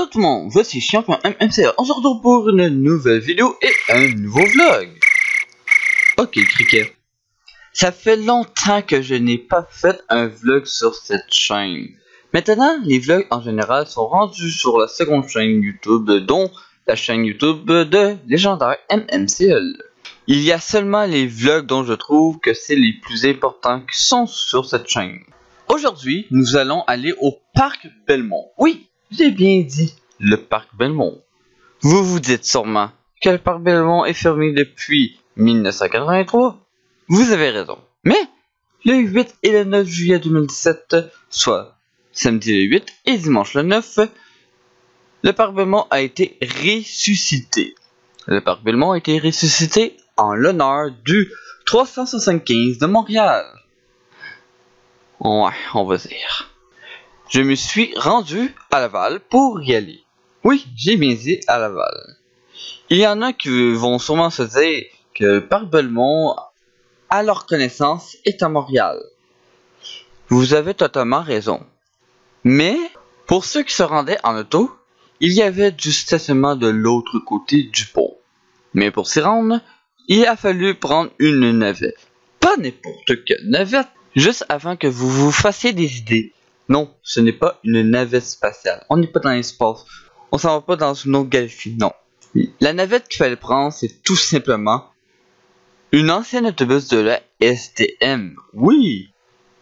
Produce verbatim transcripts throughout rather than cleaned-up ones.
tout le monde, voici Chiant.mmca. On se retrouve pour une nouvelle vidéo et un nouveau vlog. Ok, Cricket. Ça fait longtemps que je n'ai pas fait un vlog sur cette chaîne. Maintenant, les vlogs en général sont rendus sur la seconde chaîne YouTube, dont la chaîne YouTube de Légendaire M M C L. Il y a seulement les vlogs dont je trouve que c'est les plus importants qui sont sur cette chaîne. Aujourd'hui, nous allons aller au Parc Belmont. Oui, j'ai bien dit le Parc Belmont. Vous vous dites sûrement que le Parc Belmont est fermé depuis mille neuf cent quatre-vingt-trois. Vous avez raison. Mais le huit et le neuf juillet deux mille dix-sept, soit samedi le huit et dimanche le neuf, le Parc Belmont a été ressuscité. Le Parc Belmont a été ressuscité en l'honneur du trois cent soixante-quinze de Montréal. Ouais, on va dire. Je me suis rendu à Laval pour y aller. Oui, j'ai bien dit à Laval. Il y en a qui vont sûrement se dire que le Parc Belmont, à leur connaissance, est à Montréal. Vous avez totalement raison. Mais, pour ceux qui se rendaient en auto, il y avait du stationnement de l'autre côté du pont. Mais pour s'y rendre, il a fallu prendre une navette. Pas n'importe quelle navette. Juste avant que vous vous fassiez des idées. Non, ce n'est pas une navette spatiale. On n'est pas dans l'espace. On s'en va pas dans une autre galaxie. Non. La navette qu'il fallait prendre, c'est tout simplement une ancienne autobus de la S T M. Oui.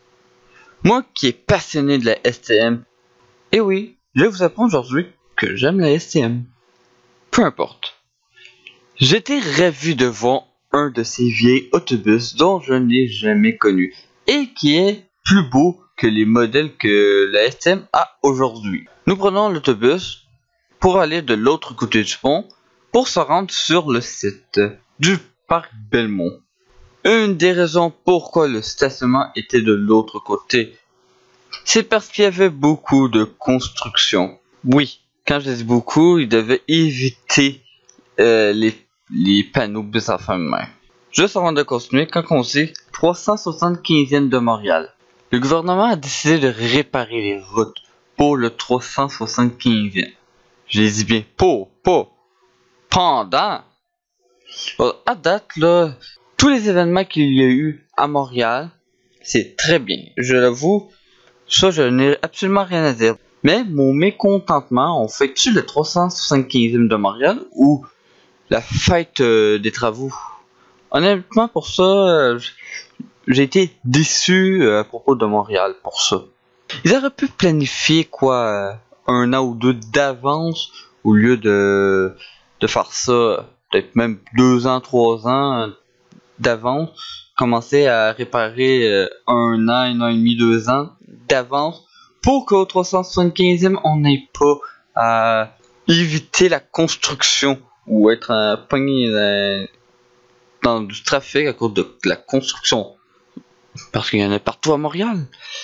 Moi qui est passionné de la S T M. Et oui, je vais vous apprendre aujourd'hui que j'aime la S T M. Peu importe. J'étais ravi de voir un de ces vieilles autobus dont je n'ai jamais connu. Et qui est plus beau que les modèles que la S T M a aujourd'hui. Nous prenons l'autobus pour aller de l'autre côté du pont pour se rendre sur le site du Parc Belmont. Une des raisons pourquoi le stationnement était de l'autre côté, c'est parce qu'il y avait beaucoup de construction. Oui, quand je dis beaucoup, ils devaient éviter euh, les, les panneaux bizarres de main. Juste avant de continuer, quand on dit trois cent soixante-quinzième de Montréal, le gouvernement a décidé de réparer les routes pour le trois cent soixante-quinzième. Je les dis bien pour, pas pendant. Bon, à date, là, tous les événements qu'il y a eu à Montréal, c'est très bien. Je l'avoue, ça, je n'ai absolument rien à dire. Mais mon mécontentement, on fait-tu le trois cent soixante-quinzième de Montréal ou la fête euh, des travaux? Honnêtement, pour ça, euh, j'ai été déçu euh, à propos de Montréal pour ça. Ils auraient pu planifier quoi, euh, un an ou deux d'avance au lieu de, de faire ça, peut-être même deux ans, trois ans euh, d'avance. Commencer à réparer euh, un an, un an et demi, deux ans d'avance pour qu'au trois cent soixante-quinzième, on n'ait pas à éviter la construction ou être euh, pogné euh, dans du trafic à cause de la construction. Parce qu'il y en a partout à Montréal.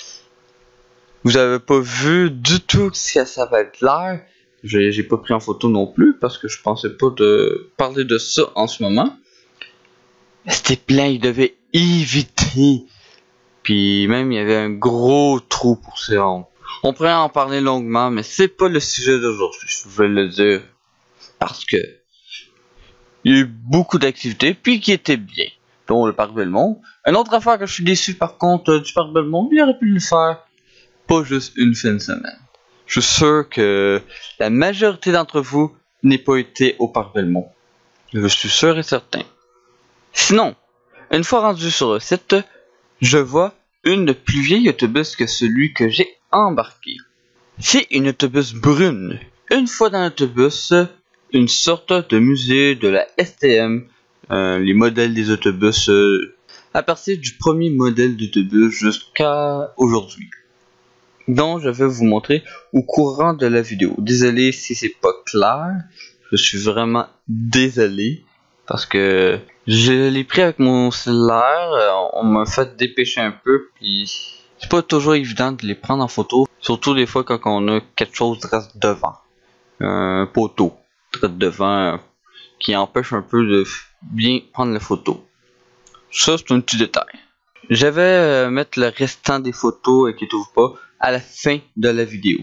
Vous avez pas vu du tout si ça va être l'air. J'ai, j'ai pas pris en photo non plus parce que je pensais pas de parler de ça en ce moment. C'était plein, ils devaient éviter. Puis même il y avait un gros trou pour s'y rendre. On pourrait en parler longuement, mais c'est pas le sujet d'aujourd'hui, je vais le dire. Parce que il y a eu beaucoup d'activités, puis qui étaient bien, dont le Parc Belmont. Une autre affaire que je suis déçu par contre euh, du Parc Belmont, il aurait pu le faire pas juste une fin de semaine. Je suis sûr que la majorité d'entre vous n'ait pas été au Parc Belmont. Je suis sûr et certain. Sinon, une fois rendu sur le site, je vois une plus vieille autobus que celui que j'ai embarqué. C'est une autobus brune. Une fois dans l'autobus, une sorte de musée de la S T M, euh, les modèles des autobus, euh, à partir du premier modèle d'autobus jusqu'à aujourd'hui. Donc je vais vous montrer au courant de la vidéo. Désolé si c'est pas clair, je suis vraiment désolé parce que je l'ai pris avec mon cellulaire, on m'a fait dépêcher un peu puis c'est pas toujours évident de les prendre en photo, surtout des fois quand on a quelque chose qui reste devant, un poteau devant qui empêche un peu de bien prendre la photo. Ça c'est un petit détail. Je vais euh, mettre le restant des photos, inquiétez-vous pas, à la fin de la vidéo.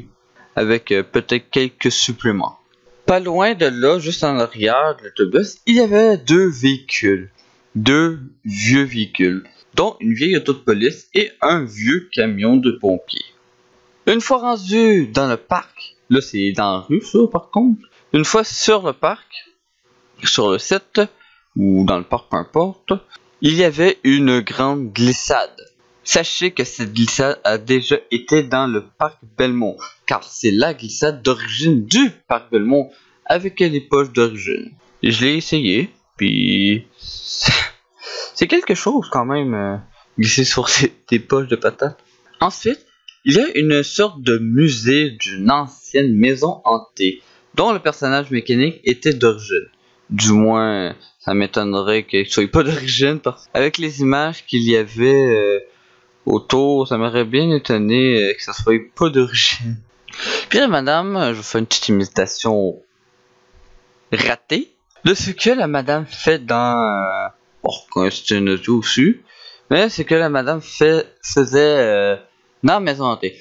avec euh, peut-être quelques suppléments. Pas loin de là, juste en arrière de l'autobus, il y avait deux véhicules. Deux vieux véhicules, dont une vieille auto de police et un vieux camion de pompiers. Une fois rendu dans le parc, là c'est dans la rue ça par contre, une fois sur le parc, sur le site, ou dans le parc peu importe, il y avait une grande glissade. Sachez que cette glissade a déjà été dans le parc Belmont, car c'est la glissade d'origine du parc Belmont avec les poches d'origine. Je l'ai essayé, puis c'est quelque chose quand même, euh, glisser sur des poches de patates. Ensuite, il y a une sorte de musée d'une ancienne maison hantée, dont le personnage mécanique était d'origine. Du moins, ça m'étonnerait qu'il soit pas d'origine, parce qu'avec les images qu'il y avait euh, autour, ça m'aurait bien étonné euh, que ça soit pas d'origine. Puis là, madame, je vous fais une petite imitation ratée de ce que la madame fait dans... Euh, bon, quand c'est une auto aussi, mais c'est que la madame fait, faisait euh, dans la maison hantée.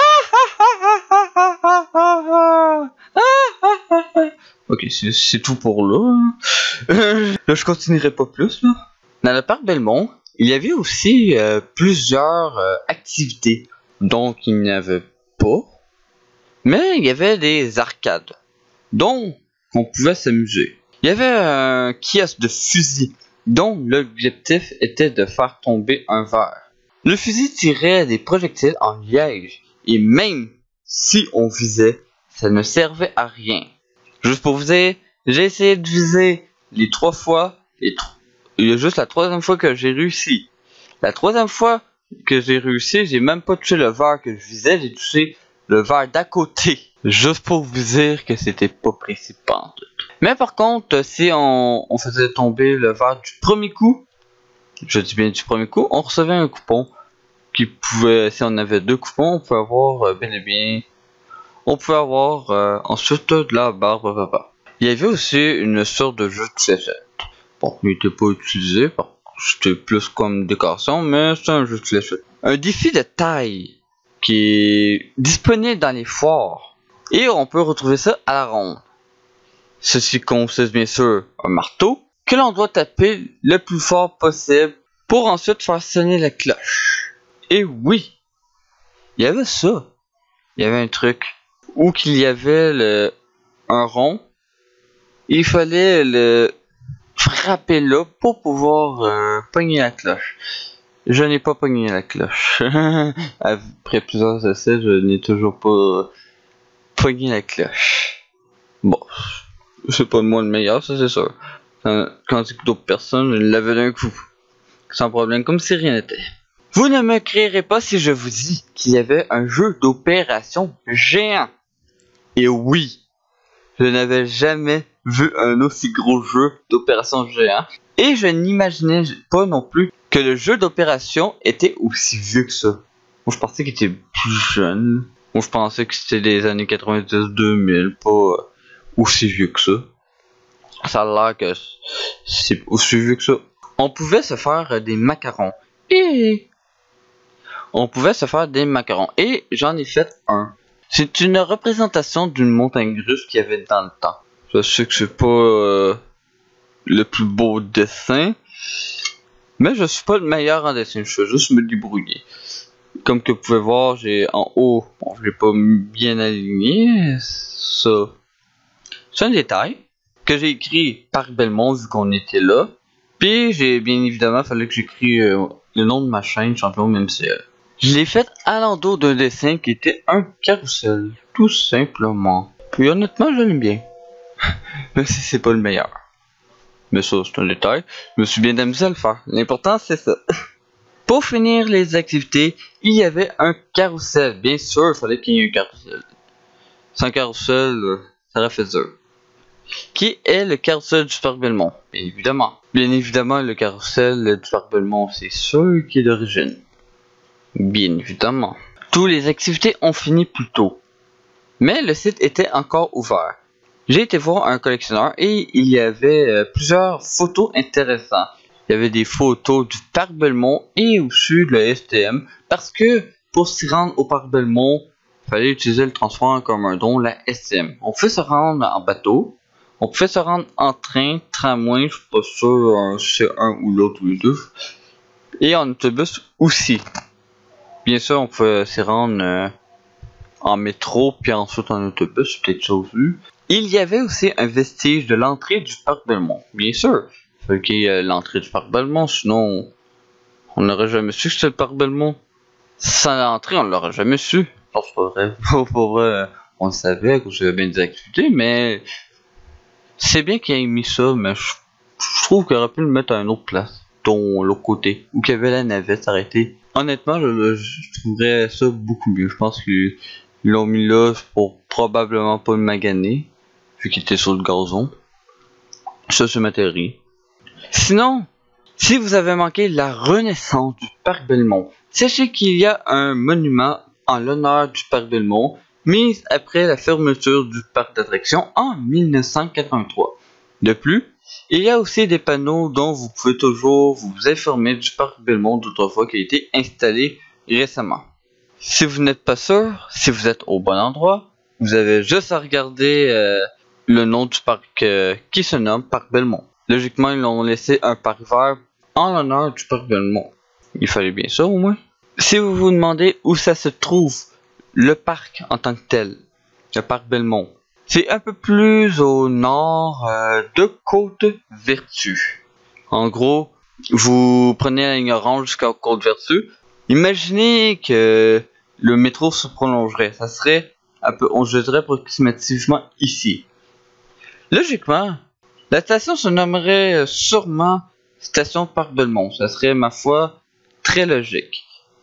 Ok, c'est tout pour là. Euh, là, je continuerai pas plus. Là. Dans le parc Belmont, il y avait aussi euh, plusieurs euh, activités. Donc, il n'y avait pas. Mais il y avait des arcades. dont on pouvait s'amuser. Il y avait un kiosque de fusil, dont l'objectif était de faire tomber un verre. Le fusil tirait des projectiles en liège, et même si on visait, ça ne servait à rien. Juste pour vous dire, j'ai essayé de viser les trois fois, et tro- il y a juste la troisième fois que j'ai réussi. La troisième fois que j'ai réussi, j'ai même pas touché le verre que je visais, j'ai touché le verre d'à côté. Juste pour vous dire que c'était pas précis pantoute. Mais par contre, si on, on faisait tomber le verre du premier coup, je dis bien du premier coup, on recevait un coupon qui pouvait, si on avait deux coupons, on pouvait avoir euh, bien et bien, on pouvait avoir euh, ensuite de la barre de papa. Il y avait aussi une sorte de jeu de fléchettes. Bon, il n'était pas utilisé, c'était plus comme décoration, mais c'est un jeu de fléchettes. Un défi de taille qui est disponible dans les foires. Et on peut retrouver ça à la ronde. Ceci consiste bien sûr un marteau que l'on doit taper le plus fort possible pour ensuite faire sonner la cloche. Et oui, il y avait ça. Il y avait un truc où qu'il y avait le, un rond. Il fallait le frapper là pour pouvoir euh, pogner la cloche. Je n'ai pas pogné la cloche. Après plusieurs essais, je n'ai toujours pas pogné la cloche. Bon, c'est pas moi le meilleur, ça c'est sûr. Quand c'est que d'autres personnes, je l'avais d'un coup. Sans problème, comme si rien n'était. Vous ne me créerez pas si je vous dis qu'il y avait un jeu d'opération géant. Et oui, je n'avais jamais vu un aussi gros jeu d'opération géant. Et je n'imaginais pas non plus que le jeu d'opération était aussi vieux que ça. Moi je pensais qu'il était plus jeune. Moi je pensais que c'était des années quatre-vingt-dix deux mille, pas aussi vieux que ça. Ça a l'air que c'est aussi vieux que ça. On pouvait se faire des macarons. Et on pouvait se faire des macarons. Et j'en ai fait un. C'est une représentation d'une montagne russe qu'il y avait dans le temps. Je sais que c'est pas euh, le plus beau dessin, mais je suis pas le meilleur en dessin. Je vais juste me débrouiller. Comme que vous pouvez voir, j'ai en haut, bon, je l'ai pas bien aligné. Ça, c'est un détail que j'ai écrit par Belmont vu qu'on était là. Puis j'ai bien évidemment fallu que j'écris euh, le nom de ma chaîne, Champion M C L. Je l'ai fait à l'endos d'un dessin qui était un carrousel, tout simplement. Puis honnêtement, je l'aime bien. Même si c'est pas le meilleur. Mais ça, c'est un détail. Je me suis bien amusé à le faire. L'important, c'est ça. Pour finir les activités, il y avait un carrousel. Bien sûr, il fallait qu'il y ait un carrousel. Sans carrousel, ça aurait fait dur. Qui est le carrousel du Parc Belmont? Bien évidemment. Bien évidemment, le carrousel du Parc Belmont, c'est sûr qui est d'origine. Bien évidemment. Toutes les activités ont fini plus tôt. Mais le site était encore ouvert. J'ai été voir un collectionneur et il y avait euh, plusieurs photos intéressantes. Il y avait des photos du Parc Belmont et aussi de la S T M. Parce que pour s'y rendre au Parc Belmont, fallait utiliser le transport en commun, dont la S M. On pouvait se rendre en bateau, on pouvait se rendre en train, tramway, je suis pas sûr euh, si c'est un ou l'autre ou les deux, et en autobus aussi. Bien sûr, on pouvait s'y rendre euh, en métro, puis ensuite en autobus, peut-être chose vue. Il y avait aussi un vestige de l'entrée du parc Belmont. Bien sûr, il fallait qu'il y ait l'entrée du parc Belmont, sinon on n'aurait jamais su que c'était le parc Belmont. Sans l'entrée, on l'aurait jamais su. Non, c'est pas vrai. Pour vrai, on le savait à cause de bien des activités, mais c'est bien qu'il ait mis ça, mais je, je trouve qu'il aurait pu le mettre à une autre place, dont l'autre côté, où qu'il y avait la navette arrêtée. Honnêtement, je, je trouverais ça beaucoup mieux. Je pense qu'ils l'ont mis là pour probablement pas le maganer, vu qu'il était sur le gazon. Ça, c'est ma théorie. Sinon, si vous avez manqué la renaissance du parc Belmont, sachez qu'il y a un monument en l'honneur du parc Belmont, mis après la fermeture du parc d'attractions en mille neuf cent quatre-vingt-trois. De plus, il y a aussi des panneaux dont vous pouvez toujours vous informer du parc Belmont d'autrefois qui a été installé récemment. Si vous n'êtes pas sûr, si vous êtes au bon endroit, vous avez juste à regarder euh, le nom du parc euh, qui se nomme Parc Belmont. Logiquement, ils l'ont laissé un parc vert en l'honneur du parc Belmont. Il fallait bien ça au moins. Si vous vous demandez où ça se trouve, le parc en tant que tel, le parc Belmont, c'est un peu plus au nord euh, de Côte-Vertu. En gros, vous prenez la ligne orange jusqu'à Côte-Vertu. Imaginez que le métro se prolongerait. Ça serait un peu, on je dirais approximativement ici. Logiquement, la station se nommerait sûrement Station Parc Belmont. Ça serait, ma foi, très logique.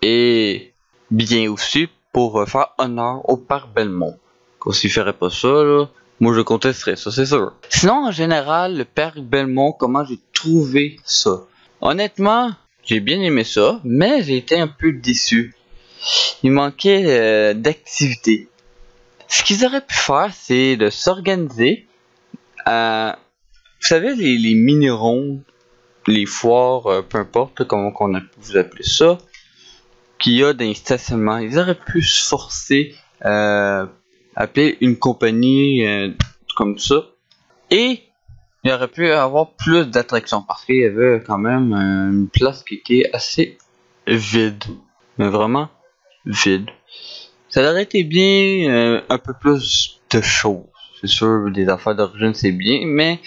Et bien aussi pour faire honneur au Parc Belmont. Quand s'il ferait pas ça, là, moi je contesterais, ça c'est sûr. Sinon, en général, le Parc Belmont, comment j'ai trouvé ça? Honnêtement, j'ai bien aimé ça, mais j'ai été un peu déçu. Il manquait euh, d'activité. Ce qu'ils auraient pu faire, c'est de s'organiser à... Vous savez, les, les mini-rondes, les foires, euh, peu importe là, comment on a pu vous appeler ça, qu'il y a dans les stationnements. Ils auraient pu se forcer euh, appeler une compagnie euh, comme ça, et il aurait pu avoir plus d'attractions parce qu'il y avait quand même euh, une place qui était assez vide, mais vraiment vide. Ça aurait été bien euh, un peu plus de choses. C'est sûr, des affaires d'origine c'est bien, mais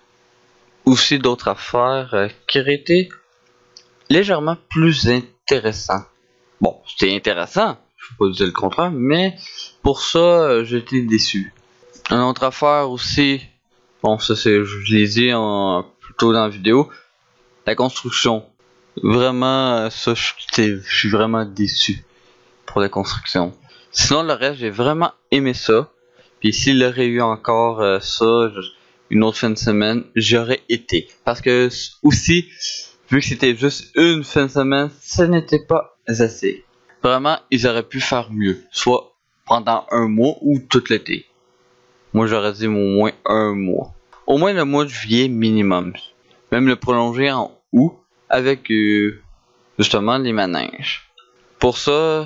aussi d'autres affaires euh, qui auraient été légèrement plus intéressantes. Bon, c'était intéressant, je ne peux pas dire le contraire, mais pour ça, euh, j'ai été déçu. Une autre affaire aussi, bon, ça c'est, je l'ai dit en, plus tôt dans la vidéo, la construction. Vraiment, ça, je suis vraiment déçu pour la construction. Sinon, le reste, j'ai vraiment aimé ça. Puis s'il aurait eu encore euh, ça, une autre fin de semaine, j'aurais été. Parce que aussi, vu que c'était juste une fin de semaine, ça n'était pas assez. Vraiment, ils auraient pu faire mieux. Soit pendant un mois ou tout l'été. Moi, j'aurais dit au moins un mois. Au moins le mois de juillet minimum. Même le prolonger en août avec euh, justement les manèges. Pour ça,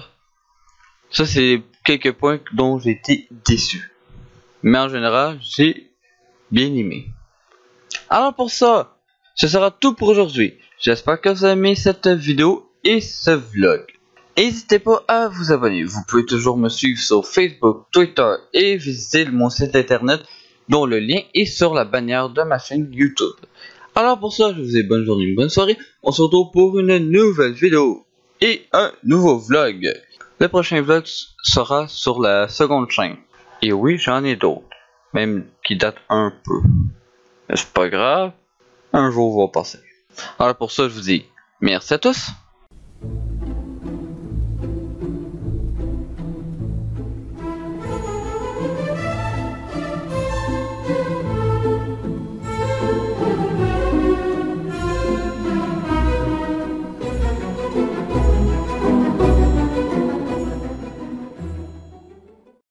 ça c'est quelques points dont j'ai été déçu. Mais en général, j'ai bien aimé. Alors pour ça, ce sera tout pour aujourd'hui. J'espère que vous avez aimé cette vidéo et ce vlog. N'hésitez pas à vous abonner. Vous pouvez toujours me suivre sur Facebook, Twitter et visiter mon site internet dont le lien est sur la bannière de ma chaîne YouTube. Alors pour ça, je vous dis bonne journée, bonne soirée. On se retrouve pour une nouvelle vidéo et un nouveau vlog. Le prochain vlog sera sur la seconde chaîne. Et oui, j'en ai d'autres, même qui datent un peu. Mais c'est pas grave, un jour va passer. Alors pour ça, je vous dis merci à tous.